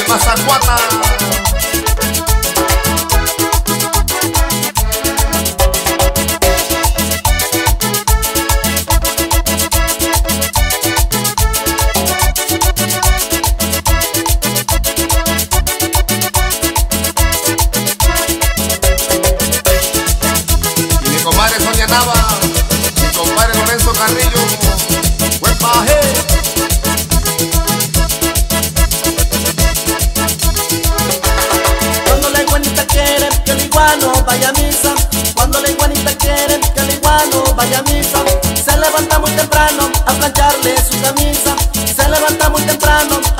Mazacuata. Y mi compadre Sonia Nava, mi compadre Lorenzo Carrillo, buen paje. Cuando la iguanita quiere que el iguano vaya a misa, cuando la iguanita quiere que el iguano vaya a misa, se levanta muy temprano a plancharle su camisa, se levanta muy temprano